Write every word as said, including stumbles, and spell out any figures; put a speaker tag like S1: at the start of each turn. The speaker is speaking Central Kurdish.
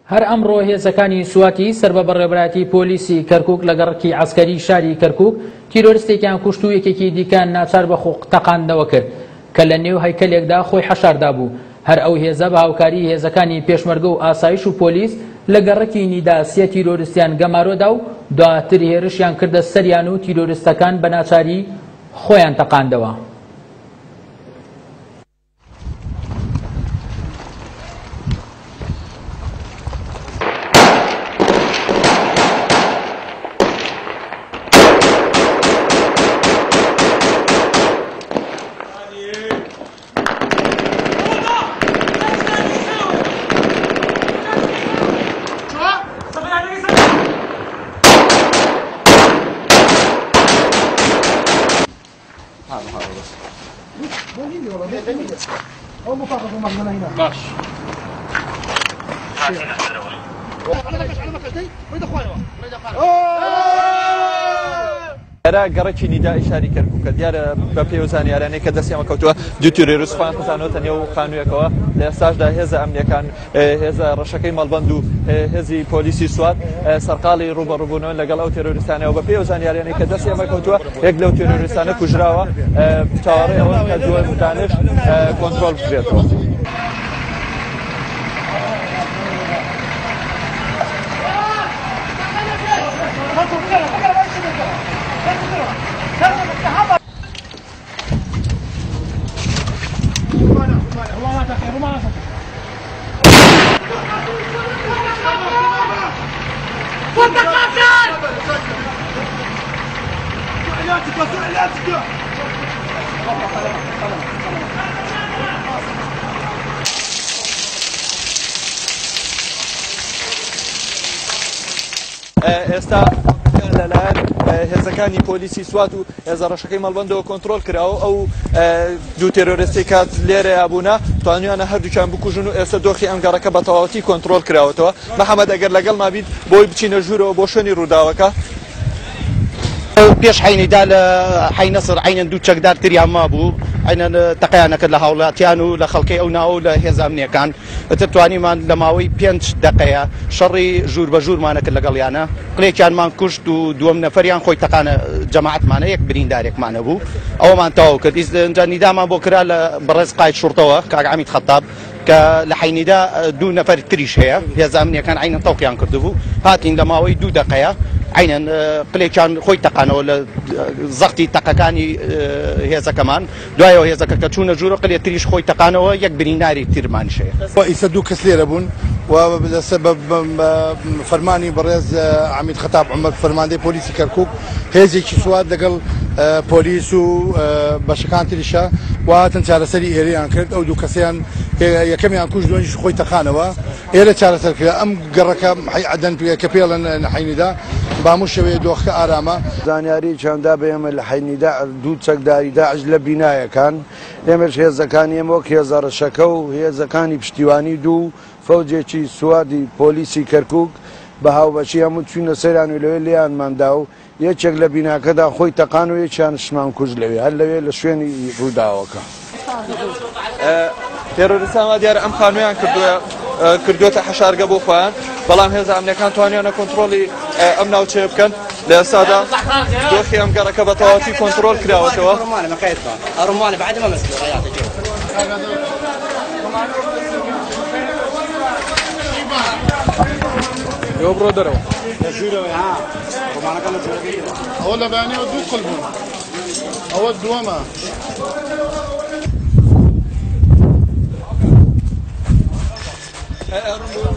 S1: هەر ئەمڕۆ هێزەکانی سواتی سەر بە بەڕێوەبەرایەتی پۆلیسی کەرکووک لە گەڕکی عەسکەری شاری کەرکووک تیرۆریستێکیان کوشت و یەکێکی دیکان ناچار بە خۆقتەقاندنەوە کرد کە لە نێو هەیکەلێکدا خۆی حەشاردا بوو. هەر ئەو هێزە بە هاوکاری هێزەکانی پێشمەرگە و ئاسایش و پۆلیس لە گەڕکی نیدا سێ تیرۆریستیان گەمارۆدا و دواتر هێرشیان کردە سەریان و تیرۆریستەکان بە ناچاری خۆیان تەقاندەوە.
S2: باش
S3: ئێرە گەڕێکی نیدای شاری کەرکووکە دیارە بە پێی زانیاریانەی کە دەستیان کەوتووە دوو تیرۆریستخوایان خزانەوەتە نێو خانوویەکەوە لە ئێستاشدا هێزە ئەمنیەکان هێزە ڕەشەکەی مەڵبەند و هێزی پۆلیسی سوات سەرقاڵی ڕوبەڕووبوونەوە لەگەڵ ئەو تیرۆریستانەوە بە پێی زانیاریانەی کە دەستی ئەمە کەوتووە یەک لەو تیرۆریستانە کوژراوە چاوەڕێی ئەوە کە دووەم دانش کۆنترۆل بکرێتەوە. ئێستا لەلایەن هێزەکانی پۆلیسی سوات و هێزە ڕەشەکەی مەڵبەندەوە کۆنترۆل کراوە ئەو دوو تیرۆریستی کات لێرە یابوونە توانیانە هەردووکیان بکوژن و ئێستا دۆخی ئەم گەڕەکە بە تەواوەتی کۆنترۆل کراوەتەوە. محەممەد ئەگەر لەگەڵ مابیت بۆی بچینە ژوورەوە بۆ شوێنی ڕووداوەکە.
S4: پێش حینیدا لە حی نەسر عینەن دوو چەکدار تریان مابوو عینەن تەقەیانەکرد لە هاوڵاتیان و لە خەڵکی ئەو ناو لە هێزە ئەمنیەکان ئەتر توانیمان لە ماوەی پێنج دقەیە شەڕی ژوور بە ژوورمانە کرد لەگەڵیانە قلێکیانمان کوشت و دووەم نەفەریان خۆی تەقانە جەماعەتمانە یەک بریندارێکمانە بوو ئەوەمان تەواو کرد. ئینجا نیدامان بۆ کرا لە بەڕێز قاید شوڕتەوە کاک عەمید خەتاب کە لە حینیدا دوو نەفەر تریش هەیە هێزە ئەمنیەکان عینەن تەوقیان کردبوو هاتین لە ماوەی دوو دقەیە عینەن قلێکیان خۆی تەقانەوە لە زەختی تەقەکانی هێزەکەمان دوایەوە هێزەکە کە چوونە ژوورە قلێ تریش خۆی تەقانەوە یەک برینداری تیرمانش هەیە.
S5: ئیسە دوو کەس لێرە بوون و بە فەرمانی بەڕێز عەمید خەتاب عومەر فەرماندەی پۆلیسی کەرکووک هێزێکی سوات لەگەڵ پۆلیس و بەشەکان تریشە و هاتن چارەسەری ئێرەیان کرد. ئەو دوو کەسیان یەکەمیان کوژ دووەمیش خۆی تەقانەوە ئێرە چارەسەر کرد. ئەم گەڕەکە عەدەن کە پێڵەن لە حینیدا باموو شەوەیە دۆخەکە ئارامە.
S6: زانیاری چەنددا بە ئێمە لە حینیدا دوو چەکداری داعش لە بینایەکان ئێمەش هێزەکانی ئێمە وەک هێزە ڕەشەکە و هێزەکانی پشتیوانی دوو فەوجێکی سوادی پۆلیسی کەرکووک بە هاوبەشی هەموو چوونە سەیران و لەوێ لێیانماندا و یەکێک لە بیناکەدا خۆی تەقان و یەکیان شمان کوژ لەوێ هەر لەوێ لە شوێنی ڕووداوەکە.
S3: تێرۆریستان وا دیارە ئەم خانوویان کردووە کردوێتە حەشارگە بۆ خۆیان بەڵام هێزە ئەمنیەکان توانیانە کۆنترۆڵی ئەم ناوچەیە بکەن. لە ئێستادا دۆخی ئەم گەڕەکە بە تەواوەتی کۆنترۆل کراوەتەوە.
S2: ئێوە بڕۆ دەرەوە
S5: ئەوە لە بەیانیەوە دوو قل بوون ئەوە دووەمە.
S3: ئەڕۆ